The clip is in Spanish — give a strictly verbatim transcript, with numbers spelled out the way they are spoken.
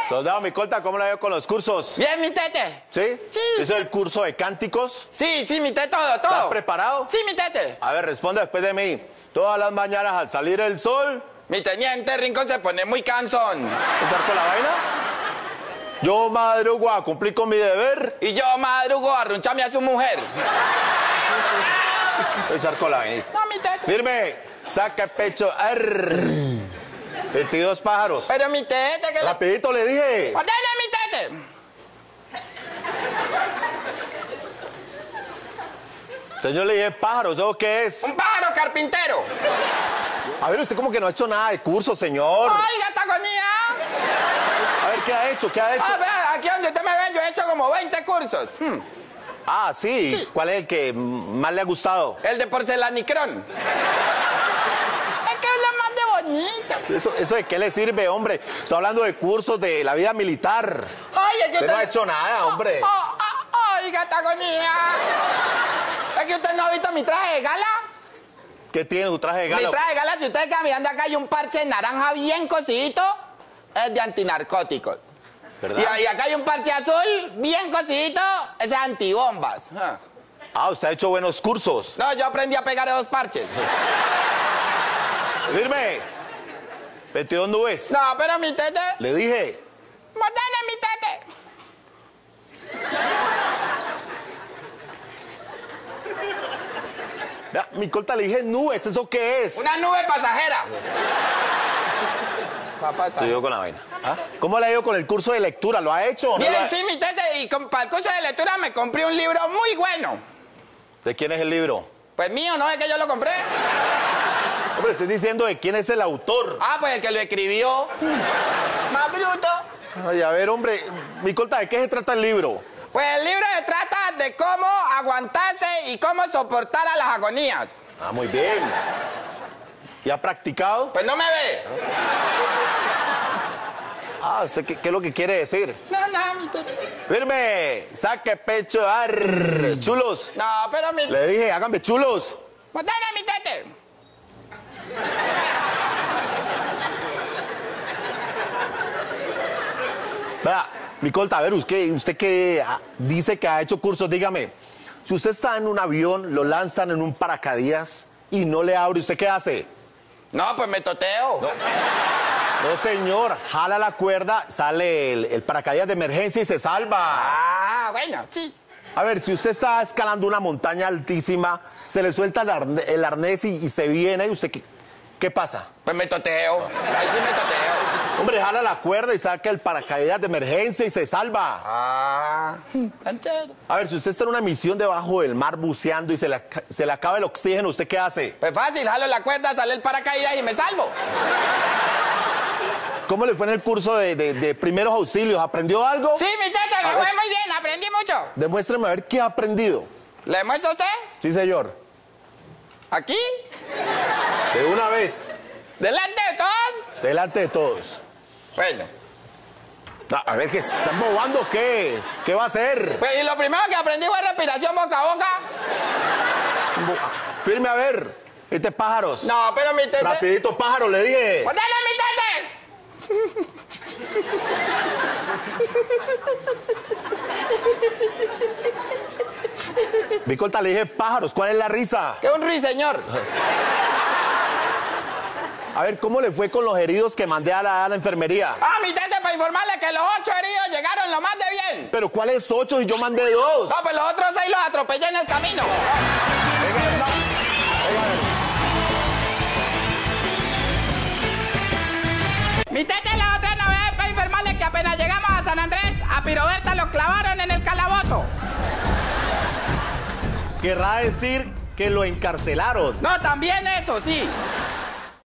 Soldado, mi colta, ¿cómo la veo con los cursos? Bien, mi tete. ¿Sí? Sí. ¿Eso es el curso de cánticos? Sí, sí, mi tete, todo, todo. ¿Estás preparado? Sí, mi tete. A ver, responde después de mí. Todas las mañanas al salir el sol... Mi teniente Rincón se pone muy cansón. ¿Empezar con la vaina? Yo madrugo a cumplir con mi deber. Y yo madrugo a arruncharme a su mujer. Empezar con la vaina. No, mi tete. Firme, saca el pecho. Arr. veintidós pájaros. Pero mi tete, que la... Rapidito le dije. ¡Ordene, mi tete! Señor, le dije pájaros, ¿eso qué es? ¡Un pájaro carpintero! A ver, usted como que no ha hecho nada de curso, señor. ¡Ay, gata agonía! A ver, ¿qué ha hecho? ¿Qué ha hecho? Ah, vea, aquí donde usted me ve, yo he hecho como veinte cursos. Hmm. Ah, ¿sí? Sí. ¿Cuál es el que más le ha gustado? El de porcelanicrón. Es que es lo más de bonito. ¿Eso, ¿Eso de qué le sirve, hombre? Estoy hablando de cursos de la vida militar. Ay, es que Usted no ha hecho nada, hombre. Oh, oh, oh, ¡Ay, gata agonía! ¿Es que usted no ha visto mi traje de gala? ¿Qué tiene su traje de gala? Mi traje de gala, si usted está mirando acá, hay un parche naranja bien cosidito, es de antinarcóticos. ¿Verdad? Y ahí acá hay un parche azul bien cosidito, ese es antibombas. Ah. Ah, usted ha hecho buenos cursos. No, yo aprendí a pegar esos parches. Firme. veintidós nubes. No, pero mi tete... Le dije. ¡Mordele, mi tete! Vea, mi colta, le dije nubes. ¿Eso qué es? Una nube pasajera. Va a pasar. Te digo con la vaina. ¿Ah? ¿Cómo le ha ido con el curso de lectura? ¿Lo ha hecho o no? Bien, lo ha... sí, mi tete, y con, para el curso de lectura me compré un libro muy bueno. ¿De quién es el libro? Pues mío, ¿no es que yo lo compré? Hombre, estoy diciendo de quién es el autor. Ah, pues el que lo escribió. Más bruto. Ay, a ver, hombre, mi colta, ¿de qué se trata el libro? Pues el libro se trata de cómo aguantarse y cómo soportar a las agonías. Ah, muy bien. ¿Y ha practicado? Pues no me ve. Ah, ¿usted qué, qué es lo que quiere decir? No, no, mi tete. Firme, saque pecho, arr, chulos. No, pero mi... Le dije, háganme chulos. ¡Mordele, mi tete! Vea, mi colta, a ver, usted, usted que ah, dice que ha hecho cursos, dígame, si usted está en un avión, lo lanzan en un paracaídas y no le abre, ¿usted qué hace? No, pues me toteo. No, señor, jala la cuerda, sale el, el paracaídas de emergencia y se salva. Ah, bueno, sí. A ver, si usted está escalando una montaña altísima, se le suelta el, arne- el arnés y, y se viene, ¿y usted qué, qué pasa? Pues me toteo. Ahí sí me toteo. Hombre, jala la cuerda y saca el paracaídas de emergencia y se salva. Ah, tan chévere. A ver, si usted está en una misión debajo del mar buceando y se le, ac- se le acaba el oxígeno, ¿usted qué hace? Pues fácil, jalo la cuerda, sale el paracaídas y me salvo. ¿Cómo le fue en el curso de, de- de primeros auxilios? ¿Aprendió algo? Sí, mi tete, me fue muy bien, aprendí mucho. Demuéstreme a ver qué ha aprendido. ¿Le muestro a usted? Sí, señor. ¿Aquí? De una vez, ¿Delante de todos? delante de todos. Bueno. A a ver, ¿qué se están bobando? ¿Qué? ¿Qué va a hacer? Pues y lo primero que aprendí fue respiración boca a boca. Firme a ver. Este pájaros. No, pero mi tete... Rapidito, pájaro, le dije. ¡Mordele, mi tete! Mi colta, le dije pájaros. ¿Cuál es la risa? ¡Qué un ruiseñor! A ver, ¿cómo le fue con los heridos que mandé a la, a la enfermería? Ah, mi tete, para informarle que los ocho heridos llegaron lo más de bien. Pero ¿cuáles ocho si yo mandé dos? No, pues los otros seis los atropellé en el camino. Venga, no. Mi tete, la otra novedad es para informarle que apenas llegamos a San Andrés, a Piroberta lo clavaron en el calabozo. Querrá decir que lo encarcelaron. No, también eso, sí.